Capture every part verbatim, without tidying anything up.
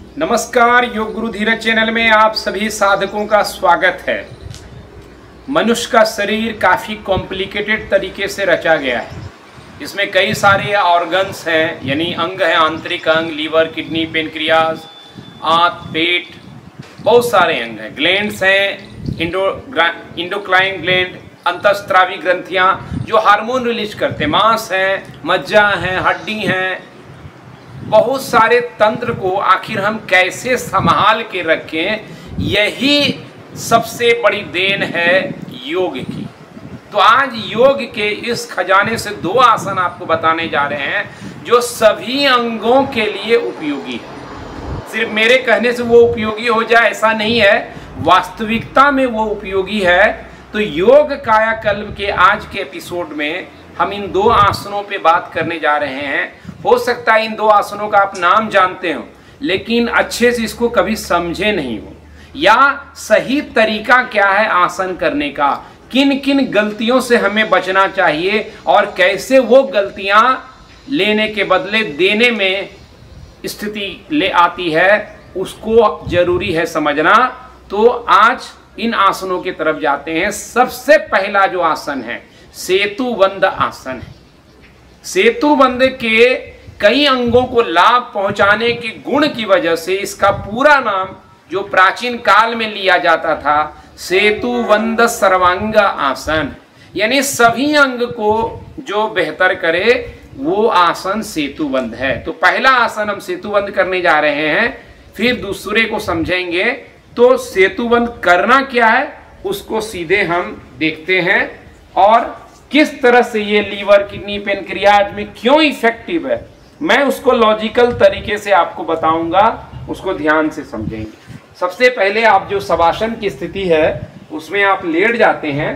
नमस्कार, योग गुरु धीरज चैनल में आप सभी साधकों का स्वागत है। मनुष्य का शरीर काफ़ी कॉम्प्लिकेटेड तरीके से रचा गया है। इसमें कई सारे ऑर्गन्स हैं, यानी अंग हैं, आंतरिक अंग, लीवर, किडनी, पेनक्रियाज, आंत, पेट, बहुत सारे अंग हैं। ग्लैंड्स हैं, इंडो इंडोक्राइन ग्लैंड, अंतःस्रावी ग्रंथियां जो हार्मोन रिलीज करते हैं, मांस हैं, मज्जा हैं, हड्डी हैं, बहुत सारे तंत्र को आखिर हम कैसे संभाल के रखें, यही सबसे बड़ी देन है योग की। तो आज योग के इस खजाने से दो आसन आपको बताने जा रहे हैं जो सभी अंगों के लिए उपयोगी है। सिर्फ मेरे कहने से वो उपयोगी हो जाए ऐसा नहीं है, वास्तविकता में वो उपयोगी है। तो योग कायाकल्प के आज के एपिसोड में हम इन दो आसनों पे बात करने जा रहे हैं। हो सकता है इन दो आसनों का आप नाम जानते हो, लेकिन अच्छे से इसको कभी समझे नहीं हो, या सही तरीका क्या है आसन करने का, किन किन गलतियों से हमें बचना चाहिए और कैसे वो गलतियां लेने के बदले देने में स्थिति ले आती है, उसको जरूरी है समझना। तो आज इन आसनों की तरफ जाते हैं। सबसे पहला जो आसन है सेतुबंध आसन है। सेतुबंध के कई अंगों को लाभ पहुंचाने के गुण की वजह से इसका पूरा नाम जो प्राचीन काल में लिया जाता था सेतुबंध सर्वांग आसन, यानी सभी अंग को जो बेहतर करे वो आसन सेतुबंध है। तो पहला आसन हम सेतुबंध करने जा रहे हैं, फिर दूसरे को समझेंगे। तो सेतुबंध करना क्या है उसको सीधे हम देखते हैं और किस तरह से ये लीवर, किडनी, पेनक्रियाज में क्यों इफेक्टिव है, मैं उसको लॉजिकल तरीके से आपको बताऊंगा, उसको ध्यान से समझेंगे। सबसे पहले आप जो शवासन की स्थिति है उसमें आप लेट जाते हैं।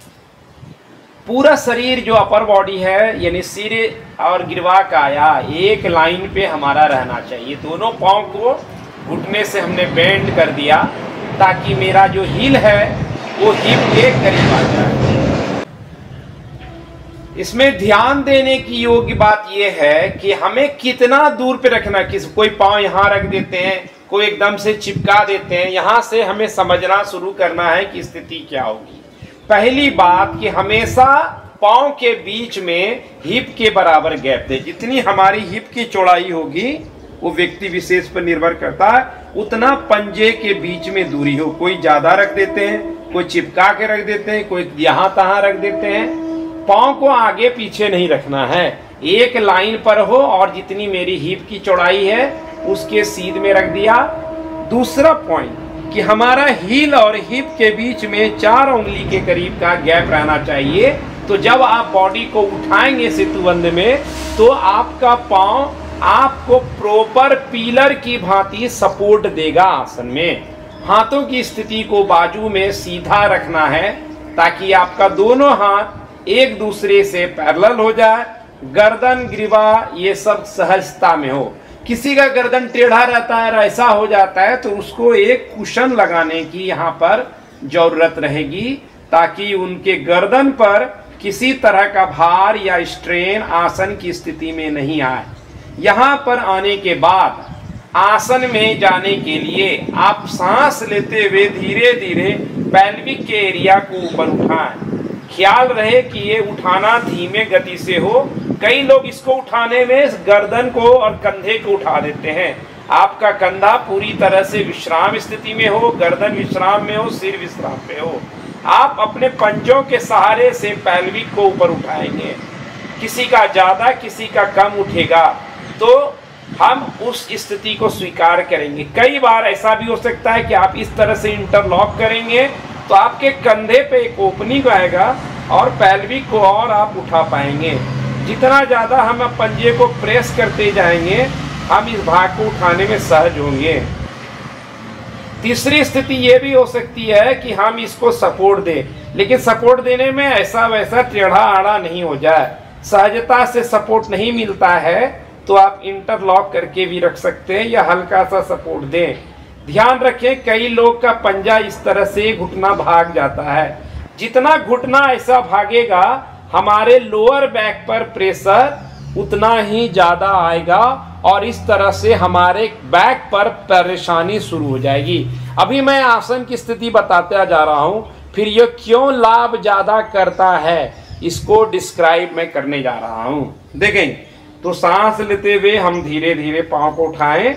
पूरा शरीर जो अपर बॉडी है यानी सिर और गिरवा काया एक लाइन पे हमारा रहना चाहिए। दोनों पांव को घुटने से हमने बेंड कर दिया ताकि मेरा जो हील है वो हिप के करीब आ जाए। इसमें ध्यान देने की योग्य बात यह है कि हमें कितना दूर पे रखना, किस कोई पांव यहाँ रख देते हैं, कोई एकदम से चिपका देते हैं। यहाँ से हमें समझना शुरू करना है कि स्थिति क्या होगी। पहली बात कि हमेशा पांव के बीच में हिप के बराबर गैप दे। जितनी हमारी हिप की चौड़ाई होगी वो व्यक्ति विशेष पर निर्भर करता है, उतना पंजे के बीच में दूरी हो। कोई ज्यादा रख देते हैं, कोई चिपका के रख देते हैं, कोई यहाँ तहाँ रख देते हैं। पांव को आगे पीछे नहीं रखना है, एक लाइन पर हो और जितनी मेरी हिप की चौड़ाई है उसके सीध में रख दिया। दूसरा पॉइंट कि हमारा हील और हिप के बीच में चार उंगली के करीब का गैप रहना चाहिए। तो जब आप बॉडी को उठाएंगे सेतुबंध में तो आपका पांव आपको प्रॉपर पिलर की भांति सपोर्ट देगा आसन में। हाथों की स्थिति को बाजू में सीधा रखना है ताकि आपका दोनों हाथ एक दूसरे से पैरेलल हो जाए। गर्दन, ग्रीवा ये सब सहजता में हो। किसी का गर्दन टेढ़ा रहता है, ऐसा हो जाता है, तो उसको एक कुशन लगाने की यहाँ पर जरूरत रहेगी ताकि उनके गर्दन पर किसी तरह का भार या स्ट्रेन आसन की स्थिति में नहीं आए। यहाँ पर आने के बाद आसन में जाने के लिए आप सांस लेते हुए धीरे धीरे पेल्विक के एरिया को ऊपर उठाएं। ख्याल रहे कि ये उठाना धीमे गति से हो। कई लोग इसको उठाने में गर्दन को और कंधे को उठा देते हैं। आपका कंधा पूरी तरह से विश्राम स्थिति में हो, गर्दन विश्राम में हो, सिर विश्राम में हो। आप अपने पंजों के सहारे से पेल्विक को ऊपर उठाएंगे। किसी का ज्यादा, किसी का कम उठेगा, तो हम उस स्थिति को स्वीकार करेंगे। कई बार ऐसा भी हो सकता है कि आप इस तरह से इंटरलॉक करेंगे तो आपके कंधे पे एक ओपनिंग आएगा और पेल्विक को और आप उठा पाएंगे। जितना ज़्यादा हम पंजे को प्रेस करते जाएंगे हम इस भाग को उठाने में सहज होंगे। तीसरी स्थिति ये भी हो सकती है कि हम इसको सपोर्ट दें, लेकिन सपोर्ट देने में ऐसा वैसा टेढ़ा आड़ा नहीं हो जाए। सहजता से सपोर्ट नहीं मिलता है तो आप इंटरलॉक करके भी रख सकते हैं या हल्का सा सपोर्ट दें। ध्यान रखें कई लोग का पंजा इस तरह से घुटना भाग जाता है। जितना घुटना ऐसा भागेगा हमारे लोअर बैक पर प्रेशर उतना ही ज्यादा आएगा और इस तरह से हमारे बैक पर परेशानी शुरू हो जाएगी। अभी मैं आसन की स्थिति बताता जा रहा हूं, फिर ये क्यों लाभ ज्यादा करता है इसको डिस्क्राइब मैं करने जा रहा हूं। देखें तो सांस लेते हुए हम धीरे धीरे पांव को उठाएं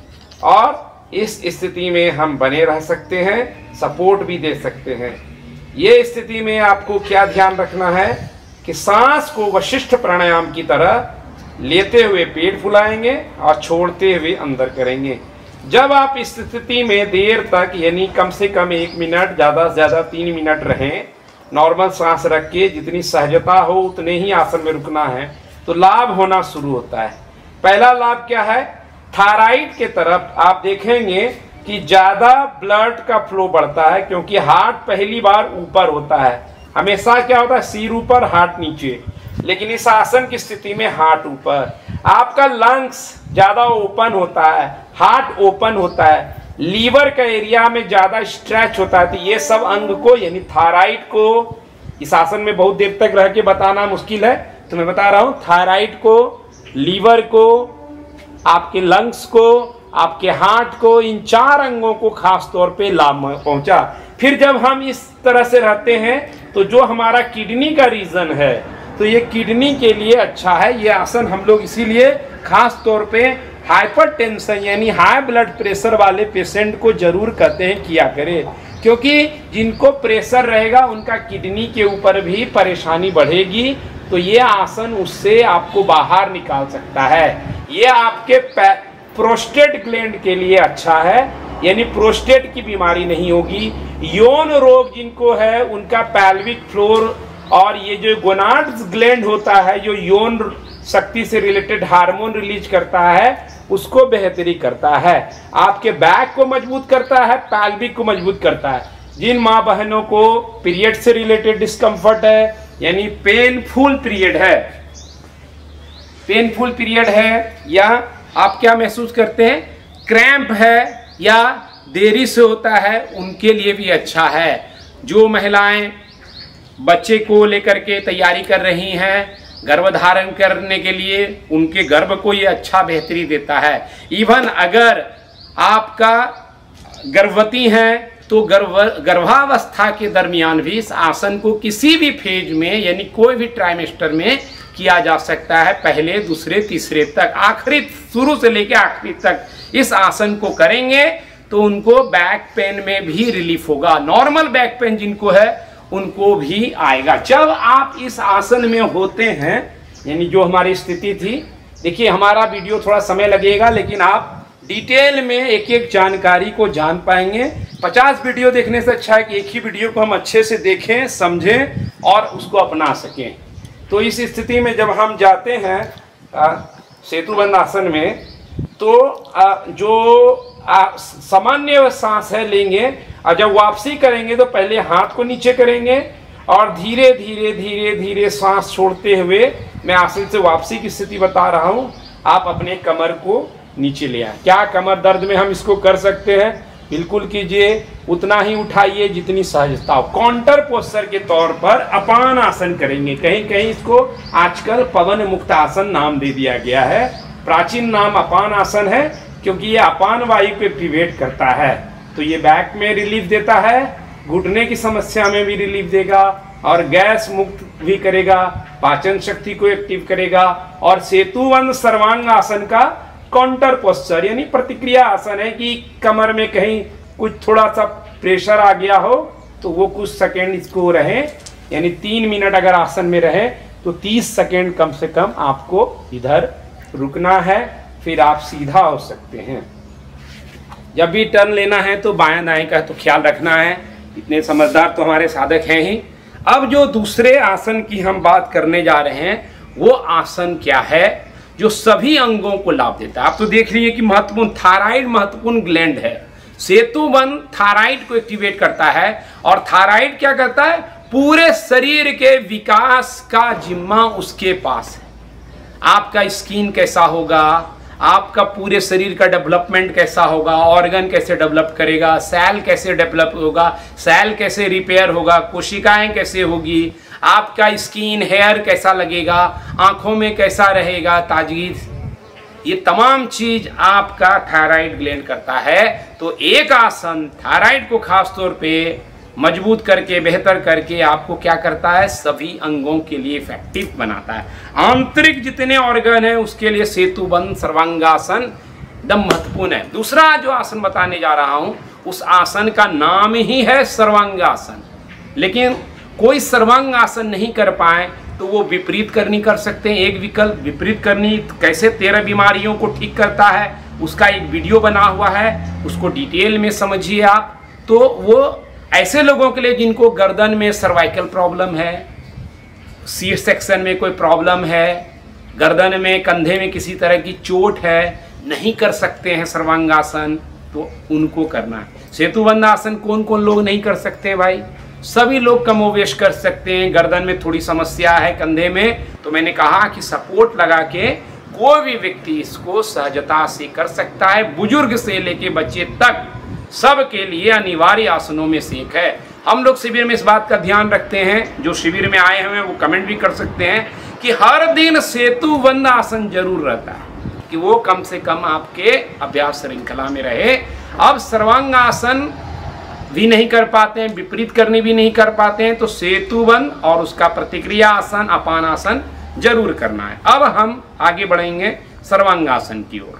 और इस स्थिति में हम बने रह सकते हैं, सपोर्ट भी दे सकते हैं। ये स्थिति में आपको क्या ध्यान रखना है कि सांस को वशिष्ठ प्राणायाम की तरह लेते हुए पेट फुलाएंगे और छोड़ते हुए अंदर करेंगे। जब आप इस स्थिति में देर तक यानी कम से कम एक मिनट, ज़्यादा से ज़्यादा तीन मिनट रहें, नॉर्मल सांस रख के जितनी सहजता हो उतने ही आसन में रुकना है, तो लाभ होना शुरू होता है। पहला लाभ क्या है, थायराइड के तरफ आप देखेंगे कि ज़्यादा ब्लड का फ्लो बढ़ता है, क्योंकि हार्ट पहली बार ऊपर होता है। हमेशा क्या होता है, सिर ऊपर हार्ट नीचे, लेकिन इस आसन की स्थिति में हार्ट ऊपर। आपका लंग्स ज्यादा ओपन होता है, हार्ट ओपन होता है, लीवर का एरिया में ज्यादा स्ट्रेच होता है। तो ये सब अंग को यानी थायराइड को इस आसन में बहुत देर तक रह के बताना मुश्किल है, तो मैं बता रहा हूं, थायराइड को, लीवर को, आपके लंग्स को, आपके हार्ट को, इन चार अंगों को खास तौर पे लाभ पहुंचा। फिर जब हम इस तरह से रहते हैं तो जो हमारा किडनी का रीजन है, तो ये किडनी के लिए अच्छा है। ये आसन हम लोग इसीलिए खास तौर पे हाइपरटेंशन यानी हाई ब्लड प्रेशर वाले पेशेंट को जरूर कहते हैं किया करें, क्योंकि जिनको प्रेशर रहेगा उनका किडनी के ऊपर भी परेशानी बढ़ेगी। तो ये आसन उससे आपको बाहर निकाल सकता है। ये आपके प्रोस्टेट ग्लैंड के लिए अच्छा है, यानी प्रोस्टेट की बीमारी नहीं होगी। यौन रोग जिनको है उनका पैल्विक फ्लोर और ये जो गोनाड्स ग्लैंड होता है जो यौन शक्ति से रिलेटेड हार्मोन रिलीज करता है, उसको बेहतरी करता है। आपके बैक को मजबूत करता है, पैल्विक को मजबूत करता है। जिन माँ बहनों को पीरियड से रिलेटेड डिस्कम्फर्ट है, यानी पेनफुल पीरियड है, पेनफुल पीरियड है, या आप क्या महसूस करते हैं, क्रैम्प है या देरी से होता है, उनके लिए भी अच्छा है। जो महिलाएं बच्चे को लेकर के तैयारी कर रही हैं गर्भधारण करने के लिए, उनके गर्भ को ये अच्छा बेहतरी देता है। इवन अगर आपका गर्भवती हैं तो गर्भ गर्भावस्था के दरमियान भी इस आसन को किसी भी फेज में यानी कोई भी ट्राइमेस्टर में किया जा सकता है। पहले, दूसरे, तीसरे तक, आखिरी, शुरू से लेकर आखिरी तक इस आसन को करेंगे तो उनको बैक पेन में भी रिलीफ होगा। नॉर्मल बैक पेन जिनको है उनको भी आएगा। जब आप इस आसन में होते हैं, यानी जो हमारी स्थिति थी, देखिए हमारा वीडियो थोड़ा समय लगेगा लेकिन आप डिटेल में एक एक जानकारी को जान पाएंगे। पचास वीडियो देखने से अच्छा है कि एक ही वीडियो को हम अच्छे से देखें, समझें और उसको अपना सकें। तो इस स्थिति में जब हम जाते हैं सेतुबंध आसन में, तो आ, जो सामान्य सांस है लेंगे और जब वापसी करेंगे तो पहले हाथ को नीचे करेंगे और धीरे धीरे धीरे धीरे सांस छोड़ते हुए मैं आसन से वापसी की स्थिति बता रहा हूं। आप अपने कमर को नीचे ले आए। क्या कमर दर्द में हम इसको कर सकते हैं? बिल्कुल कीजिए, उतना ही उठाइए जितनी सहजता हो। काउंटर पोस्चर के तौर पर अपान आसन करेंगे। कहीं कहीं इसको आजकल पवन मुक्त आसन नाम दे दिया गया है। प्राचीन नाम अपान आसन है क्योंकि ये अपान वायु पे एक्टिवेट करता है। तो ये बैक में रिलीफ देता है, घुटने की समस्या में भी रिलीफ देगा और गैस मुक्त भी करेगा, पाचन शक्ति को एक्टिव करेगा। और सेतुबंध सर्वांग आसन का काउंटर पोस्चर यानी प्रतिक्रिया आसन है कि कमर में कहीं कुछ थोड़ा सा प्रेशर आ गया हो तो वो कुछ सेकेंड इसको रहे, यानी तीन मिनट अगर आसन में रहे तो तीस सेकेंड कम से कम आपको इधर रुकना है, फिर आप सीधा हो सकते हैं। जब भी टर्न लेना है तो बाएं दाएं का तो ख्याल रखना है। इतने समझदार तो हमारे साधक हैं ही। अब जो दूसरे आसन की हम बात करने जा रहे हैं वो आसन क्या है जो सभी अंगों को लाभ देता है। आप तो देख लीजिए कि महत्वपूर्ण थायराइड महत्वपूर्ण ग्लैंड है। सेतुबंध थायराइड को एक्टिवेट करता है और थायराइड क्या करता है, पूरे शरीर के विकास का जिम्मा उसके पास है। आपका स्किन कैसा होगा, आपका पूरे शरीर का डेवलपमेंट कैसा होगा, ऑर्गन कैसे डेवलप करेगा, सेल कैसे डेवलप होगा, सेल कैसे रिपेयर होगा, कोशिकाएं कैसे होगी, आपका स्किन हेयर कैसा लगेगा, आंखों में कैसा रहेगा ताजगी, ये तमाम चीज आपका थायराइड ग्लैंड करता है। तो एक आसन थायराइड को खास तौर पे मजबूत करके, बेहतर करके आपको क्या करता है, सभी अंगों के लिए इफेक्टिव बनाता है। आंतरिक जितने ऑर्गन है उसके लिए सेतुबंध सर्वांगासन एकदम महत्वपूर्ण है। दूसरा जो आसन बताने जा रहा हूं उस आसन का नाम ही है सर्वांगासन, लेकिन कोई सर्वांगासन नहीं कर पाए तो वो विपरीत करनी कर सकते हैं। एक विकल्प विपरीत करनी कैसे तेरह बीमारियों को ठीक करता है, उसका एक वीडियो बना हुआ है, उसको डिटेल में समझिए आप। तो वो ऐसे लोगों के लिए जिनको गर्दन में सर्वाइकल प्रॉब्लम है, सी सेक्शन में कोई प्रॉब्लम है, गर्दन में, कंधे में किसी तरह की चोट है, नहीं कर सकते हैं सर्वांगासन, तो उनको करना है। सेतुबंध आसन कौन कौन लोग नहीं कर सकते हैं भाई? सभी लोग कमोवेश कर सकते हैं। गर्दन में थोड़ी समस्या है, कंधे में, तो मैंने कहा कि सपोर्ट लगा के कोई भी व्यक्ति इसको सहजता से कर सकता है। बुजुर्ग से लेके बच्चे तक सबके लिए अनिवार्य आसनों में से एक है। हम लोग शिविर में इस बात का ध्यान रखते हैं, जो शिविर में आए हुए हैं वो कमेंट भी कर सकते हैं कि हर दिन सेतुबंध आसन जरूर रहता है, कि वो कम से कम आपके अभ्यास श्रृंखला में रहे। अब सर्वांगासन भी नहीं कर पाते हैं, विपरीत करने भी नहीं कर पाते हैं, तो सेतुबंध और उसका प्रतिक्रिया आसन, अपान आसन जरूर करना है। अब हम आगे बढ़ेंगे सर्वांगासन की ओर।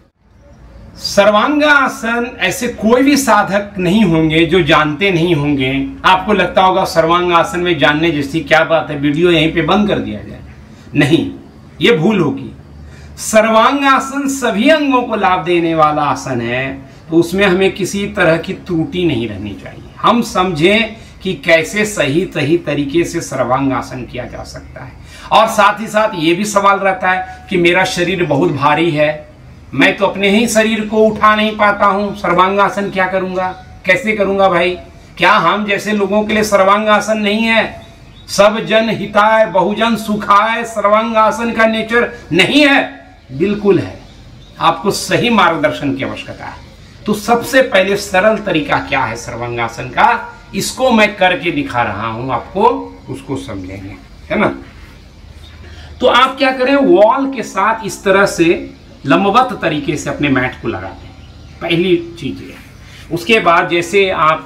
सर्वांगासन ऐसे कोई भी साधक नहीं होंगे जो जानते नहीं होंगे। आपको लगता होगा सर्वांगासन में जानने जैसी क्या बात है, वीडियो यहीं पे बंद कर दिया जाए। नहीं, ये भूल होगी। सर्वांगासन सभी अंगों को लाभ देने वाला आसन है, तो उसमें हमें किसी तरह की त्रुटि नहीं रहनी चाहिए। हम समझें कि कैसे सही सही तरीके से सर्वांगासन किया जा सकता है। और साथ ही साथ ये भी सवाल रहता है कि मेरा शरीर बहुत भारी है, मैं तो अपने ही शरीर को उठा नहीं पाता हूं, सर्वांगासन क्या करूंगा, कैसे करूंगा भाई? क्या हम जैसे लोगों के लिए सर्वांगासन नहीं है? सब जन हिताय बहुजन सुखाय सर्वांगासन का नेचर नहीं है? बिल्कुल है। आपको सही मार्गदर्शन की आवश्यकता है। तो सबसे पहले सरल तरीका क्या है सर्वांगासन का, इसको मैं करके दिखा रहा हूं आपको, उसको समझेंगे, है ना। तो आप क्या करें, वॉल के साथ इस तरह से लंबवत तरीके से अपने मैट को लगा दें, पहली चीज है। उसके बाद जैसे आप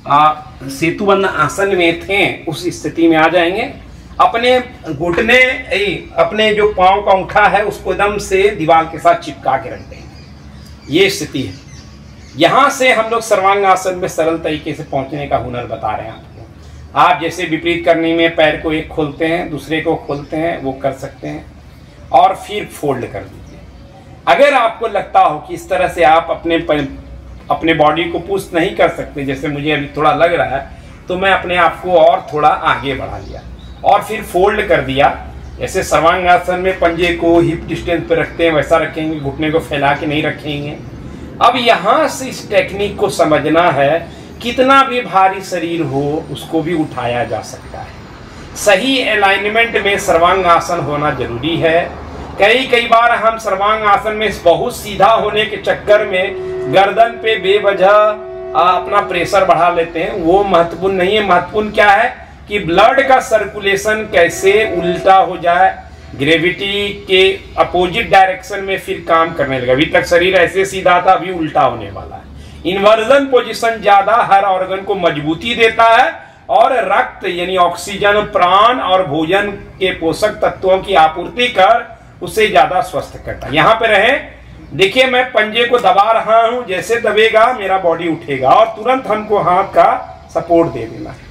सेतुबंध आसन में थे उस स्थिति में आ जाएंगे। अपने घुटने, अपने जो पांव का अंगूठा है उसको एकदम से दीवार के साथ चिपका के रख देंगे। ये स्थिति है। यहां से हम लोग सर्वांगासन में सरल तरीके से पहुंचने का हुनर बता रहे हैं आपको। आप जैसे विपरीत करने में पैर को एक खोलते हैं, दूसरे को खोलते हैं, वो कर सकते हैं, और फिर फोल्ड कर दीजिए। अगर आपको लगता हो कि इस तरह से आप अपने अपने बॉडी को पुश नहीं कर सकते, जैसे मुझे अभी थोड़ा लग रहा है, तो मैं अपने आप को और थोड़ा आगे बढ़ा लिया और फिर फोल्ड कर दिया। जैसे सर्वांगासन में पंजे को हिप डिस्टेंस पे रखते हैं वैसा रखेंगे, घुटने को फैला के नहीं रखेंगे। अब यहाँ से इस टेक्निक को समझना है, कितना भी भारी शरीर हो उसको भी उठाया जा सकता है। सही अलाइनमेंट में सर्वांगासन होना जरूरी है। कई कई बार हम सर्वांगासन में बहुत सीधा होने के चक्कर में गर्दन पे बेवजह अपना प्रेशर बढ़ा लेते हैं, वो महत्वपूर्ण नहीं है। महत्वपूर्ण क्या है कि ब्लड का सर्कुलेशन कैसे उल्टा हो जाए, ग्रेविटी के अपोजिट डायरेक्शन में फिर काम करने लगा। अभी तक शरीर ऐसे सीधा था, अभी उल्टा होने वाला है। इन्वर्जन पोजीशन ज्यादा हर ऑर्गन को मजबूती देता है और रक्त यानी ऑक्सीजन, प्राण और भोजन के पोषक तत्वों की आपूर्ति कर उसे ज्यादा स्वस्थ करता है। यहाँ पे रहे, देखिए मैं पंजे को दबा रहा हूं, जैसे दबेगा मेरा बॉडी उठेगा और तुरंत हमको हाथ का सपोर्ट दे देना है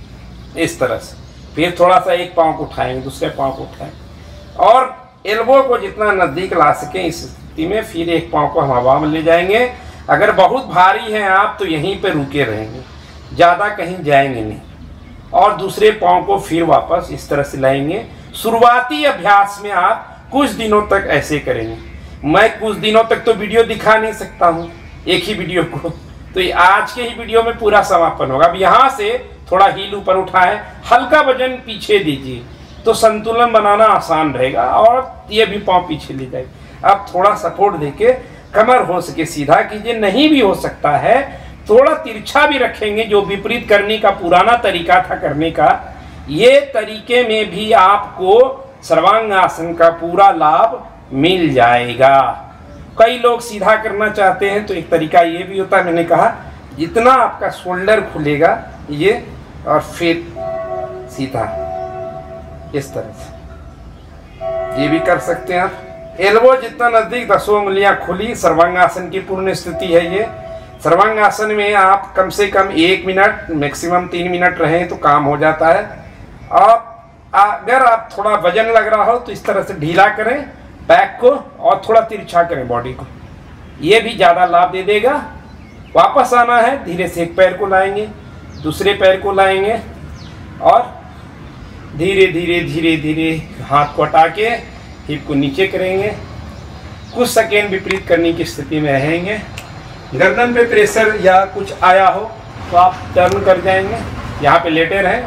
इस तरह से। फिर थोड़ा सा एक पांव को उठाएंगे, दूसरे पांव को उठाएंगे और एल्बो को जितना नजदीक ला सके इस स्थिति में। फिर एक पांव को हवा में ले जाएंगे। अगर बहुत भारी हैं आप तो यहीं पे रुके रहेंगे, ज्यादा कहीं जाएंगे नहीं, और दूसरे पांव को फिर वापस इस तरह से लाएंगे। शुरुआती अभ्यास में आप कुछ दिनों तक ऐसे करेंगे। मैं कुछ दिनों तक तो वीडियो दिखा नहीं सकता हूँ, एक ही वीडियो को, तो आज के ही वीडियो में पूरा समापन होगा। अब यहाँ से थोड़ा हील ऊपर उठाएं, हल्का वजन पीछे दीजिए तो संतुलन बनाना आसान रहेगा और ये भी पांव पीछे ले जाएगी। अब थोड़ा सपोर्ट देके कमर हो सके सीधा कीजिए। नहीं भी हो सकता है थोड़ा तिरछा भी रखेंगे, जो विपरीत करने का पुराना तरीका था करने का। ये तरीके में भी आपको सर्वांगासन का पूरा लाभ मिल जाएगा। कई लोग सीधा करना चाहते हैं तो एक तरीका ये भी होता है, मैंने कहा जितना आपका शोल्डर खुलेगा ये, और फिर सीधा इस तरह से ये भी कर सकते हैं आप। एल्बो जितना नजदीक दसों उंगलियां खुली, सर्वांगासन की पूर्ण स्थिति है ये। सर्वांगासन में आप कम से कम एक मिनट मैक्सिमम तीन मिनट रहें तो काम हो जाता है। और अगर आप थोड़ा वजन लग रहा हो तो इस तरह से ढीला करें बैक को और थोड़ा तिरछा करें बॉडी को, ये भी ज़्यादा लाभ दे देगा। वापस आना है, धीरे से एक पैर को लाएंगे, दूसरे पैर को लाएंगे और धीरे धीरे धीरे धीरे हाथ को हटा के हिप को नीचे करेंगे। कुछ सेकेंड विपरीत करने की स्थिति में रहेंगे। गर्दन पे प्रेशर या कुछ आया हो तो आप टर्न कर जाएंगे, यहाँ पे लेटे रहें।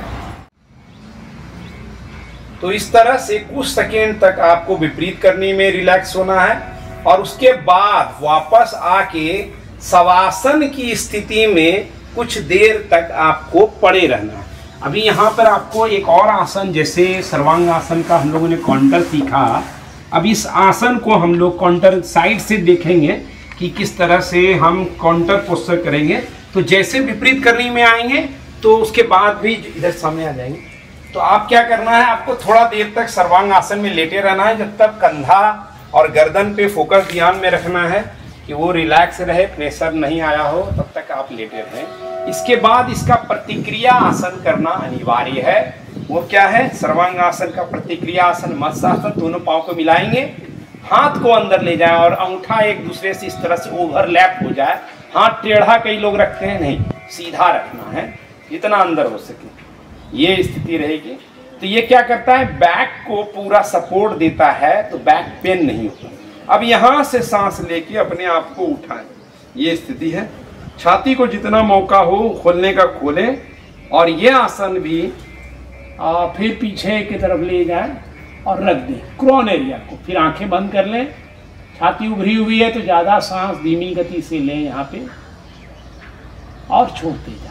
तो इस तरह से कुछ सेकेंड तक आपको विपरीत करने में रिलैक्स होना है और उसके बाद वापस आके शवासन की स्थिति में कुछ देर तक आपको पड़े रहना है। अभी यहाँ पर आपको एक और आसन, जैसे सर्वांगासन का हम लोगों ने काउंटर सीखा, अब इस आसन को हम लोग काउंटर साइड से देखेंगे कि किस तरह से हम काउंटर पोस्चर करेंगे। तो जैसे विपरीत करने में आएंगे तो उसके बाद भी इधर सामने आ जाएंगे। तो आप क्या करना है, आपको थोड़ा देर तक सर्वांग आसन में लेटे रहना है, जब तक कंधा और गर्दन पे फोकस ध्यान में रखना है कि वो रिलैक्स रहे, प्रेशर नहीं आया हो, तब तक आप लेटे रहें। इसके बाद इसका प्रतिक्रिया आसन करना अनिवार्य है। वो क्या है, सर्वांग आसन का प्रतिक्रिया आसन, मत्स्यासन। दोनों पाँव को मिलाएंगे, हाथ को अंदर ले जाए और अंगूठा एक दूसरे से इस तरह से ओवरलैप हो जाए। हाथ टेढ़ा कई लोग रखते हैं, नहीं, सीधा रखना है जितना अंदर हो सके, ये स्थिति रहेगी। तो ये क्या करता है, बैक को पूरा सपोर्ट देता है, तो बैक पेन नहीं होता। अब यहाँ से सांस लेके अपने आप को उठाएं, ये स्थिति है। छाती को जितना मौका हो खोलने का खोलें और ये आसन भी आ, फिर पीछे की तरफ ले जाएं और रख दें क्रोन एरिया को। फिर आंखें बंद कर लें, छाती उभरी हुई है तो ज़्यादा सांस धीमी गति से लें यहाँ पे और छोड़ते जाएं।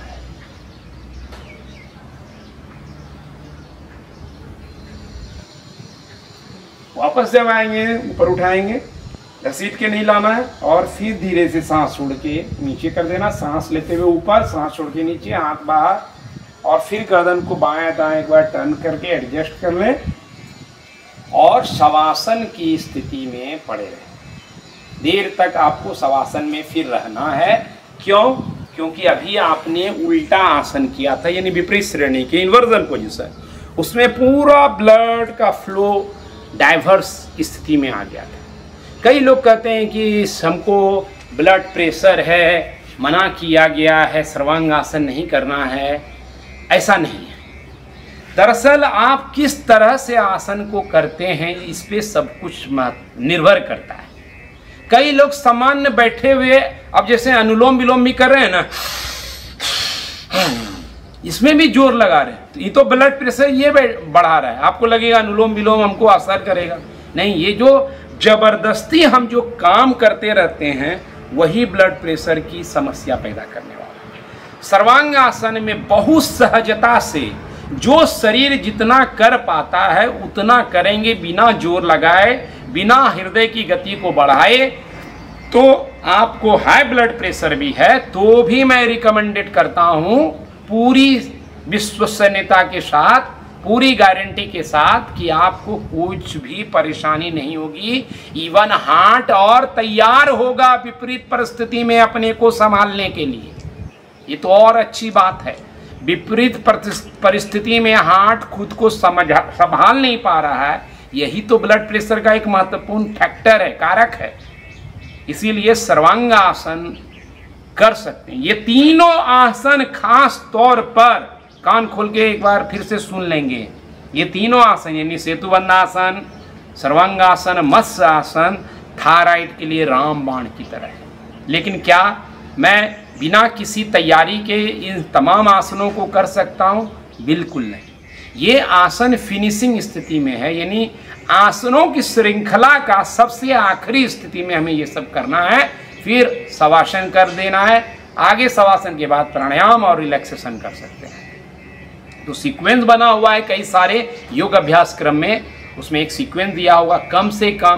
वापस जब आएंगे ऊपर उठाएंगे, घसीट के नहीं लाना है और फिर धीरे से सांस छोड़ के नीचे कर देना। सांस लेते हुए ऊपर, सांस छोड़ के नीचे, हाथ बाहर, और फिर गर्दन को बाएं दाएं एक बार टर्न करके एडजस्ट कर लें और शवासन की स्थिति में पड़े रहें। देर तक आपको शवासन में फिर रहना है। क्यों? क्योंकि अभी आपने उल्टा आसन किया था, यानी विपरीत श्रेणी के इन्वर्जन पोजीशन, उसमें पूरा ब्लड का फ्लो डाइवर्स स्थिति में आ गया था। कई लोग कहते हैं कि हमको ब्लड प्रेशर है, मना किया गया है, सर्वांग आसन नहीं करना है। ऐसा नहीं है। दरअसल आप किस तरह से आसन को करते हैं इस पे सब कुछ निर्भर करता है। कई लोग सामान्य बैठे हुए, अब जैसे अनुलोम विलोम भी कर रहे हैं ना, इसमें भी जोर लगा रहे हैं, तो ये तो ब्लड प्रेशर ये बढ़ा रहा है। आपको लगेगा अनुलोम विलोम हमको असर करेगा, नहीं, ये जो जबरदस्ती हम जो काम करते रहते हैं वही ब्लड प्रेशर की समस्या पैदा करने वाला है। सर्वांग आसन में बहुत सहजता से जो शरीर जितना कर पाता है उतना करेंगे, बिना जोर लगाए, बिना हृदय की गति को बढ़ाए। तो आपको हाई ब्लड प्रेशर भी है तो भी मैं रिकमेंडेड करता हूँ पूरी विश्वसनीयता के साथ, पूरी गारंटी के साथ कि आपको कुछ भी परेशानी नहीं होगी। इवन हार्ट और तैयार होगा विपरीत परिस्थिति में अपने को संभालने के लिए। ये तो और अच्छी बात है। विपरीत परिस्थिति में हार्ट खुद को समझ संभाल नहीं पा रहा है, यही तो ब्लड प्रेशर का एक महत्वपूर्ण फैक्टर है, कारक है। इसीलिए सर्वांग आसन कर सकते हैं। ये तीनों आसन खास तौर पर कान खोल के एक बार फिर से सुन लेंगे। ये तीनों आसन यानी सेतुबंध आसन, सर्वांग आसन, मत्स्य आसन थायराइड के लिए रामबाण की तरह है। लेकिन क्या मैं बिना किसी तैयारी के इन तमाम आसनों को कर सकता हूँ? बिल्कुल नहीं। ये आसन फिनिशिंग स्थिति में है, यानी आसनों की श्रृंखला का सबसे आखिरी स्थिति में हमें ये सब करना है। फिर शवासन कर देना है। आगे शवासन के बाद प्राणायाम और रिलैक्सेशन कर सकते हैं। तो सीक्वेंस बना हुआ है कई सारे योग अभ्यास क्रम में, उसमें एक सीक्वेंस दिया होगा। कम से कम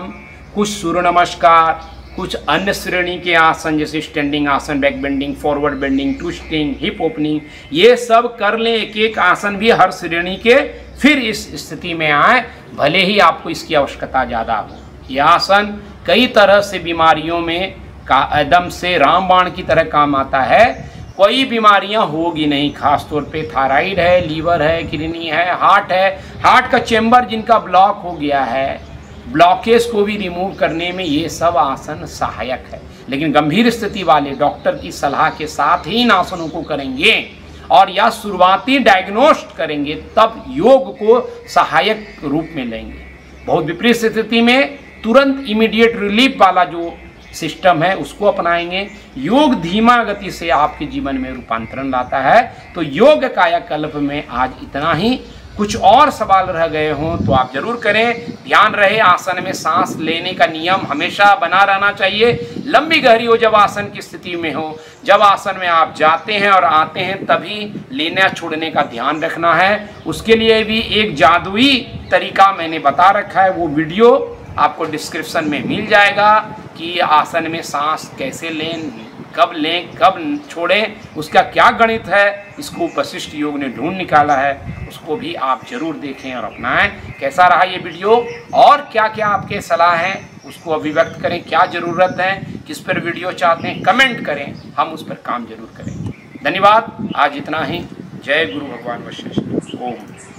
कुछ सूर्य नमस्कार, कुछ अन्य श्रेणी के आसन जैसे स्टैंडिंग आसन, back bending, forward bending, twisting, hip opening, ये सब कर लें। एक एक आसन भी हर श्रेणी के, फिर इस स्थिति में आए, भले ही आपको इसकी आवश्यकता ज़्यादा हो। यह आसन कई तरह से बीमारियों में का एकदम से रामबाण की तरह काम आता है। कोई बीमारियां होगी नहीं, खासतौर पे थायराइड है, लीवर है, किडनी है, हार्ट है, हार्ट का चेम्बर जिनका ब्लॉक हो गया है, ब्लॉकेज को भी रिमूव करने में ये सब आसन सहायक है। लेकिन गंभीर स्थिति वाले डॉक्टर की सलाह के साथ ही इन आसनों को करेंगे और या शुरुआती डायग्नोस्ट करेंगे, तब योग को सहायक रूप में लेंगे। बहुत विपरीत स्थिति में तुरंत इमीडिएट रिलीफ वाला जो सिस्टम है उसको अपनाएंगे। योग धीमा गति से आपके जीवन में रूपांतरण लाता है। तो योग कायाकल्प में आज इतना ही। कुछ और सवाल रह गए हों तो आप जरूर करें। ध्यान रहे, आसन में सांस लेने का नियम हमेशा बना रहना चाहिए। लंबी गहरी हो जब आसन की स्थिति में हो, जब आसन में आप जाते हैं और आते हैं तभी लेना छोड़ने का ध्यान रखना है। उसके लिए भी एक जादुई तरीका मैंने बता रखा है, वो वीडियो आपको डिस्क्रिप्शन में मिल जाएगा कि आसन में सांस कैसे लें, कब लें, कब छोड़ें, उसका क्या गणित है, इसको वशिष्ठ योग ने ढूंढ निकाला है। उसको भी आप जरूर देखें और अपनाएं। कैसा रहा ये वीडियो और क्या क्या आपके सलाह हैं उसको अभिव्यक्त करें। क्या ज़रूरत है, किस पर वीडियो चाहते हैं, कमेंट करें, हम उस पर काम जरूर करेंगे। धन्यवाद। आज इतना ही। जय गुरु भगवान वशिष्ठ। ओम।